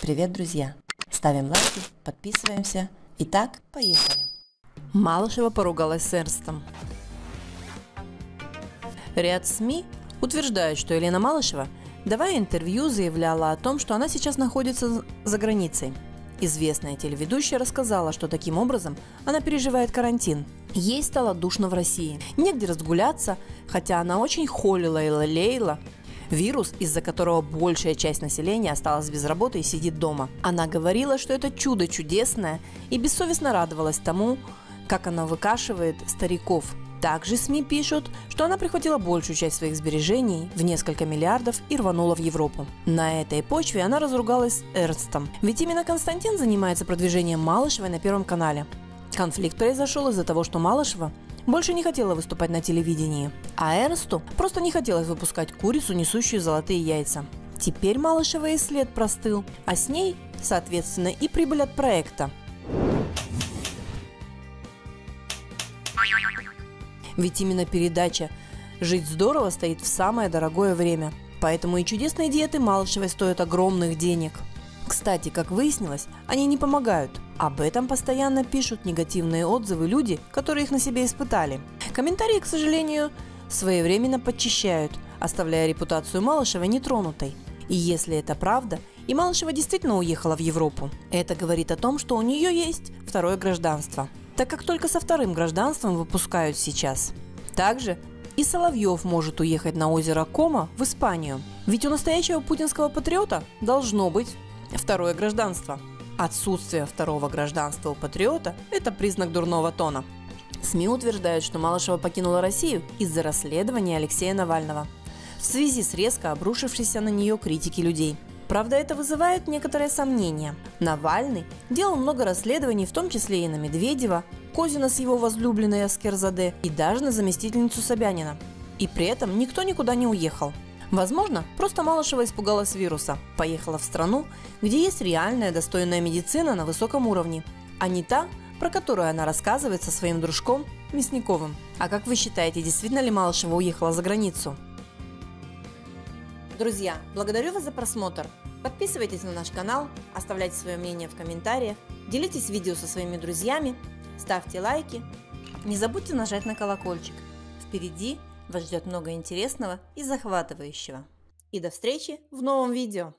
Привет, друзья! Ставим лайки, подписываемся. Итак, поехали! Малышева поругалась с Эрнстом. Ряд СМИ утверждают, что Елена Малышева, давая интервью, заявляла о том, что она сейчас находится за границей. Известная телеведущая рассказала, что таким образом она переживает карантин. Ей стало душно в России. Негде разгуляться, хотя она очень холила и лелеяла вирус, из-за которого большая часть населения осталась без работы и сидит дома. Она говорила, что это чудо чудесное, и бессовестно радовалась тому, как она выкашивает стариков. Также СМИ пишут, что она прихватила большую часть своих сбережений в несколько миллиардов и рванула в Европу. На этой почве она разругалась с Эрнстом. Ведь именно Константин занимается продвижением Малышевой на Первом канале. Конфликт произошел из-за того, что Малышева больше не хотела выступать на телевидении, а Эрнсту просто не хотелось выпускать курицу, несущую золотые яйца. Теперь Малышева и след простыл, а с ней, соответственно, и прибыль от проекта. Ведь именно передача «Жить здорово» стоит в самое дорогое время. Поэтому и чудесные диеты Малышевой стоят огромных денег. Кстати, как выяснилось, они не помогают. Об этом постоянно пишут негативные отзывы люди, которые их на себе испытали. Комментарии, к сожалению, своевременно подчищают, оставляя репутацию Малышевой нетронутой. И если это правда, и Малышева действительно уехала в Европу, это говорит о том, что у нее есть второе гражданство, так как только со вторым гражданством выпускают сейчас. Также и Соловьев может уехать на озеро Кома в Испанию, ведь у настоящего путинского патриота должно быть второе гражданство. Отсутствие второго гражданства у патриота – это признак дурного тона. СМИ утверждают, что Малышева покинула Россию из-за расследования Алексея Навального в связи с резко обрушившейся на нее критикой людей. Правда, это вызывает некоторые сомнения. Навальный делал много расследований, в том числе и на Медведева, Козина с его возлюбленной Аскерзаде и даже на заместительницу Собянина. И при этом никто никуда не уехал. Возможно, просто Малышева испугалась вируса, поехала в страну, где есть реальная достойная медицина на высоком уровне, а не та, про которую она рассказывает со своим дружком Мясниковым. А как вы считаете, действительно ли Малышева уехала за границу? Друзья, благодарю вас за просмотр. Подписывайтесь на наш канал, оставляйте свое мнение в комментариях, делитесь видео со своими друзьями, ставьте лайки. Не забудьте нажать на колокольчик. Впереди вас ждет много интересного и захватывающего. И до встречи в новом видео!